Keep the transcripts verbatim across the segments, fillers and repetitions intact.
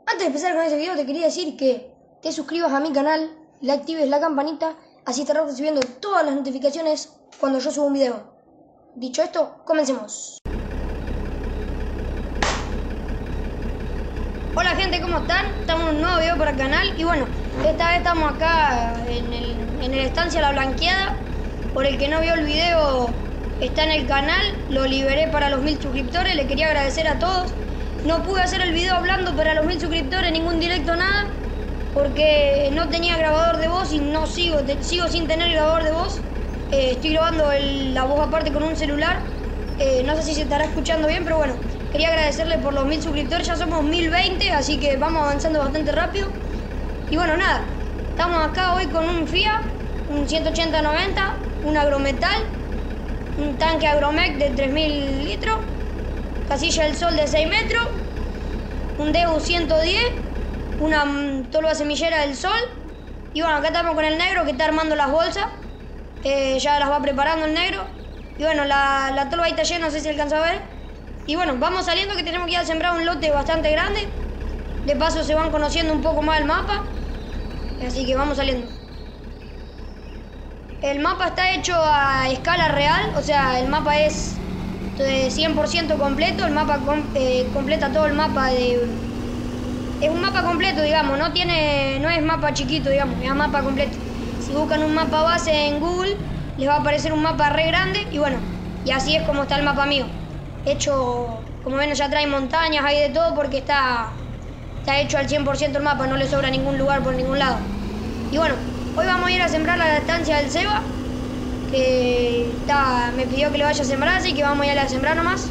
Antes de empezar con este video te quería decir que te suscribas a mi canal, le actives la campanita, así estarás recibiendo todas las notificaciones cuando yo subo un video. Dicho esto, comencemos. Hola gente, ¿cómo están? Estamos en un nuevo video para el canal y bueno, esta vez estamos acá en el, en el estancia La Blanqueada. Por el que no vio el video, está en el canal, lo liberé para los mil suscriptores, le quería agradecer a todos. No pude hacer el video hablando para los mil suscriptores, ningún directo, nada, porque no tenía grabador de voz y no sigo, te, sigo sin tener grabador de voz. Eh, estoy grabando el, la voz aparte con un celular, eh, no sé si se estará escuchando bien, pero bueno, quería agradecerle por los mil suscriptores, ya somos mil veinte, así que vamos avanzando bastante rápido. Y bueno, nada, estamos acá hoy con un F I A, un ciento ochenta noventa, un Agrometal, un tanque Agromec de tres mil litros, casilla del sol de seis metros, un Deus ciento diez, una tolva semillera del sol. Y bueno, acá estamos con el negro que está armando las bolsas, eh, ya las va preparando el negro. Y bueno, la, la tolva ahí está llena, no sé si alcanza a ver. Y bueno, vamos saliendo que tenemos que ir a sembrar un lote bastante grande. De paso se van conociendo un poco más el mapa, así que vamos saliendo. El mapa está hecho a escala real, o sea, el mapa es de cien por ciento completo, el mapa com eh, completa todo el mapa de... Es un mapa completo, digamos, no tiene, no es mapa chiquito, digamos, es un mapa completo. Si buscan un mapa base en Google, les va a aparecer un mapa re grande y bueno, y así es como está el mapa mío. Hecho, como ven, ya trae montañas, hay de todo porque está, está hecho al cien por ciento el mapa, no le sobra ningún lugar por ningún lado. Y bueno, hoy vamos a ir a sembrar la estancia del Seba, que está, me pidió que le vaya a sembrar, así que vamos a ir a sembrar nomás.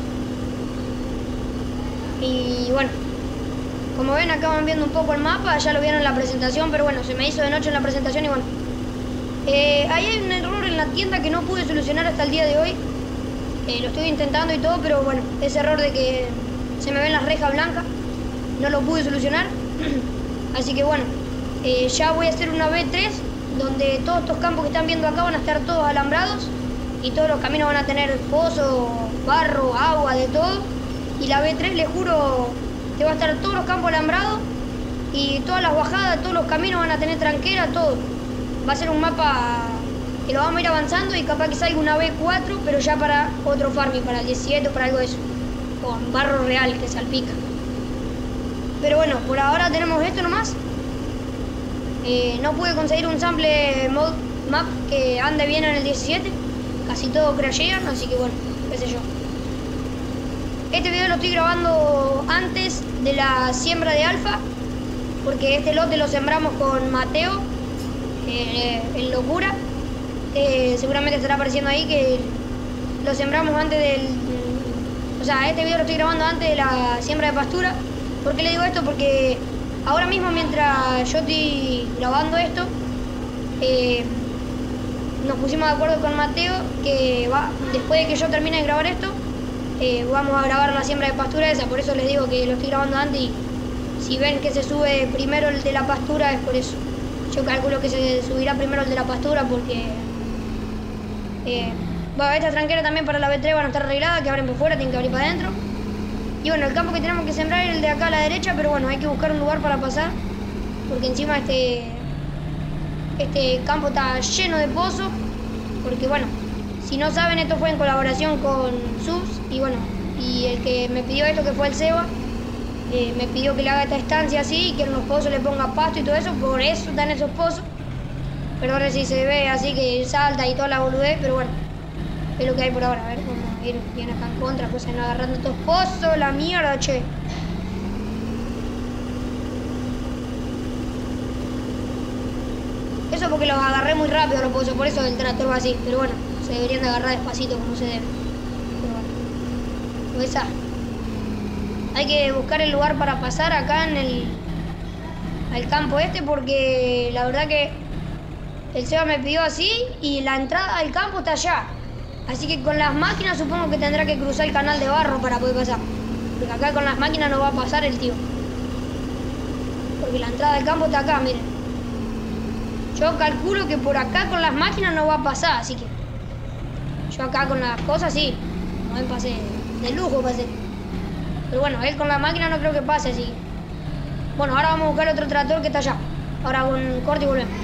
Y bueno, como ven acá van viendo un poco el mapa, ya lo vieron en la presentación, pero bueno, se me hizo de noche en la presentación y bueno. Eh, ahí hay un error en la tienda que no pude solucionar hasta el día de hoy. Eh, lo estoy intentando y todo, pero bueno, ese error de que se me ven las rejas blancas, no lo pude solucionar. Así que bueno, eh, ya voy a hacer una B tres, donde todos estos campos que están viendo acá van a estar todos alambrados y todos los caminos van a tener pozos, barro, agua, de todo. Y la B tres, les juro, que va a estar todos los campos alambrados y todas las bajadas, todos los caminos van a tener tranquera, todo. Va a ser un mapa que lo vamos a ir avanzando y capaz que salga una B cuatro, pero ya para otro farming, para el diecisiete o para algo de eso, con barro real que salpica. Pero bueno, por ahora tenemos esto nomás. Eh, no pude conseguir un sample mod map que ande bien en el diecisiete, casi todos crashean, así que bueno, qué sé yo. Este video lo estoy grabando antes de la siembra de alfa, porque este lote lo sembramos con Mateo, eh, en locura. Eh, seguramente estará apareciendo ahí que lo sembramos antes del... O sea, este video lo estoy grabando antes de la siembra de pastura. ¿Por qué le digo esto? Porque ahora mismo, mientras yo estoy grabando esto, eh, nos pusimos de acuerdo con Mateo que va, después de que yo termine de grabar esto, eh, vamos a grabar la siembra de pastura esa. Por eso les digo que lo estoy grabando antes y si ven que se sube primero el de la pastura es por eso. Yo calculo que se subirá primero el de la pastura porque... Eh, bueno, esta tranquera también para la B tres van a estar arregladas, que abren por fuera, tienen que abrir para adentro. Y bueno, el campo que tenemos que sembrar es el de acá a la derecha, pero bueno, hay que buscar un lugar para pasar, porque encima este, este campo está lleno de pozos, porque bueno, si no saben, esto fue en colaboración con Subs, y bueno, y el que me pidió esto, que fue el Seba, eh, me pidió que le haga esta estancia así, y que en los pozos le ponga pasto y todo eso, por eso están esos pozos. Perdón si se ve así que salta y toda la boludez, pero bueno, es lo que hay por ahora. A ver cómo ir bien acá en contra, pues en agarrando estos pozos, la mierda, che. Eso porque los agarré muy rápido los pozos, por eso el tractor va así, pero bueno, se deberían de agarrar despacito como se debe. Pero bueno, pues esa. Hay que buscar el lugar para pasar acá en el al campo este, porque la verdad que el Seba me pidió así y la entrada al campo está allá. Así que con las máquinas supongo que tendrá que cruzar el canal de barro para poder pasar. Porque acá con las máquinas no va a pasar el tío. Porque la entrada del campo está acá, miren. Yo calculo que por acá con las máquinas no va a pasar, así que... Yo acá con las cosas sí. No me pasé, de lujo pasé. Pero bueno, él con la máquina no creo que pase, así que... Bueno, ahora vamos a buscar otro tractor que está allá. Ahora con corte y volvemos.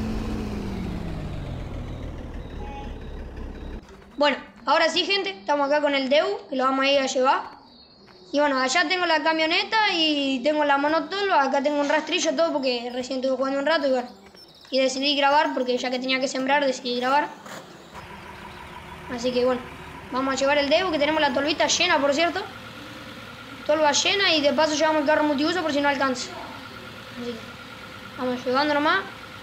Bueno, ahora sí, gente, estamos acá con el Deu, que lo vamos a ir a llevar. Y bueno, allá tengo la camioneta y tengo la monotolva, acá tengo un rastrillo, todo, porque recién estuve jugando un rato y bueno. Y decidí grabar, porque ya que tenía que sembrar, decidí grabar. Así que bueno, vamos a llevar el Deu, que tenemos la tolvita llena, por cierto. Tolva llena y de paso llevamos el carro multiuso por si no alcanza. Así que vamos llevando nomás.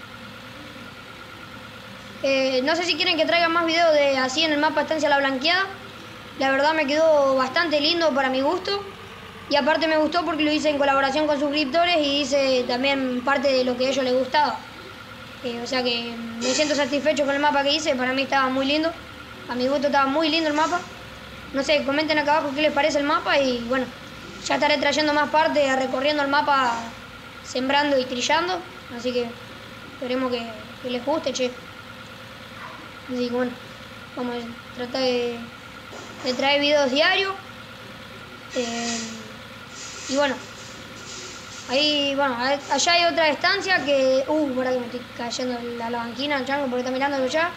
Eh, no sé si quieren que traiga más videos de así en el mapa Estancia La Blanqueada. La verdad me quedó bastante lindo para mi gusto. Y aparte me gustó porque lo hice en colaboración con suscriptores y hice también parte de lo que a ellos les gustaba. Eh, o sea que me siento satisfecho con el mapa que hice. Para mí estaba muy lindo. A mi gusto estaba muy lindo el mapa. No sé, comenten acá abajo qué les parece el mapa y bueno, ya estaré trayendo más partes, recorriendo el mapa, sembrando y trillando. Así que esperemos que, que les guste, che. Así que bueno, vamos a tratar de, de traer videos diarios. Eh, y bueno, ahí, bueno, allá hay otra estancia que... Uh, por que me estoy cayendo la, la banquina, el chango, porque está mirando allá.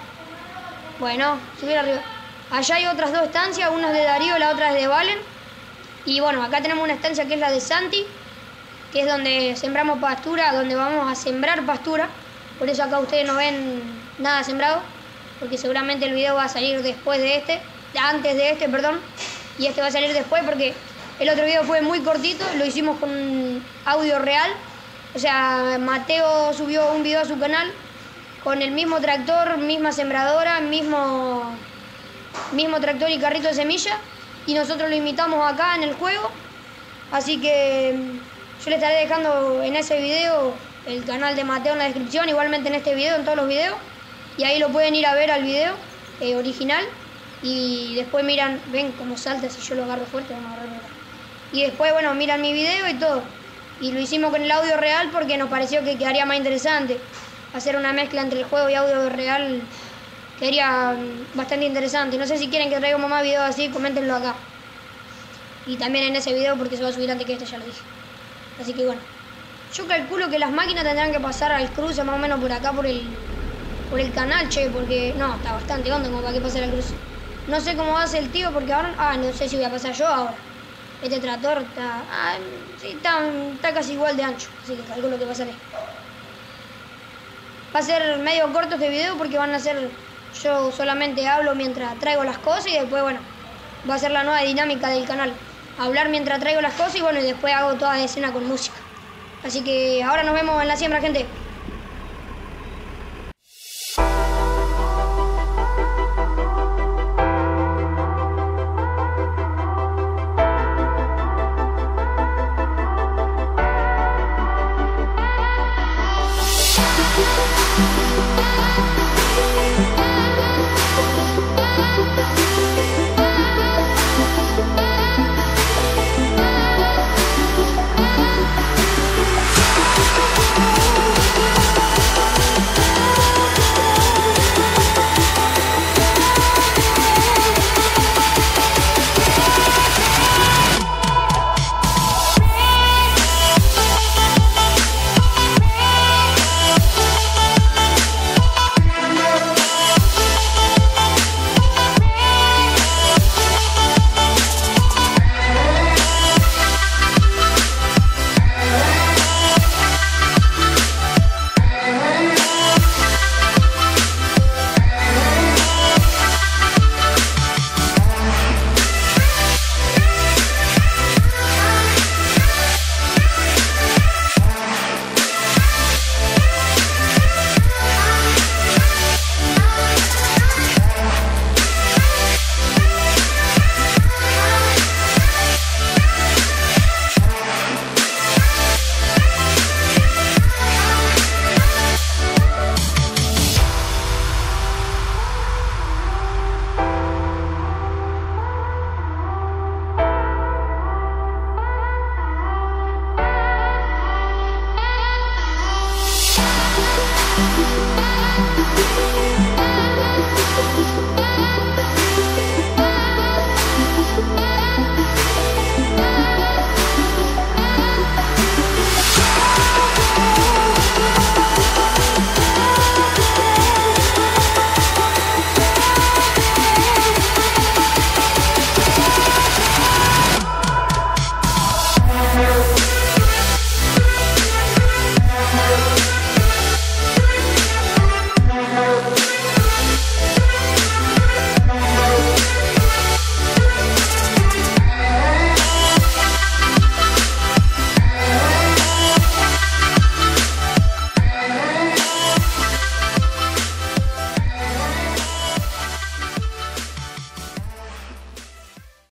Bueno, subir arriba. Allá hay otras dos estancias, una es de Darío y la otra es de Valen. Y bueno, acá tenemos una estancia que es la de Santi, que es donde sembramos pastura, donde vamos a sembrar pastura. Por eso acá ustedes no ven nada sembrado, porque seguramente el video va a salir después de este, antes de este, perdón, y este va a salir después porque el otro video fue muy cortito, lo hicimos con audio real. O sea, Mateo subió un video a su canal con el mismo tractor, misma sembradora, mismo, mismo tractor y carrito de semilla, y nosotros lo imitamos acá en el juego. Así que yo le estaré dejando en ese video el canal de Mateo en la descripción, igualmente en este video, en todos los videos. Y ahí lo pueden ir a ver al video eh, original. Y después miran, ven cómo salta si yo lo agarro fuerte, vamos a agarrarlo acá. Y después, bueno, miran mi video y todo. Y lo hicimos con el audio real porque nos pareció que quedaría más interesante. Hacer una mezcla entre el juego y audio real quedaría bastante interesante. No sé si quieren que traigamos más videos así, coméntenlo acá. Y también en ese video porque se va a subir antes que este, ya lo dije. Así que bueno, yo calculo que las máquinas tendrán que pasar al cruce más o menos por acá, por el... por el canal, che, porque no, está bastante hondo como para que pase la cruz. No sé cómo va a ser el tío porque ahora, ah, no sé si voy a pasar yo ahora. Este tractor está, ah, sí, está, está casi igual de ancho, así que calculo que pasaré. Va a ser medio corto este video porque van a ser, yo solamente hablo mientras traigo las cosas y después, bueno, va a ser la nueva dinámica del canal. Hablar mientras traigo las cosas y bueno, y después hago toda la escena con música. Así que ahora nos vemos en la siembra, gente. We'll be right back.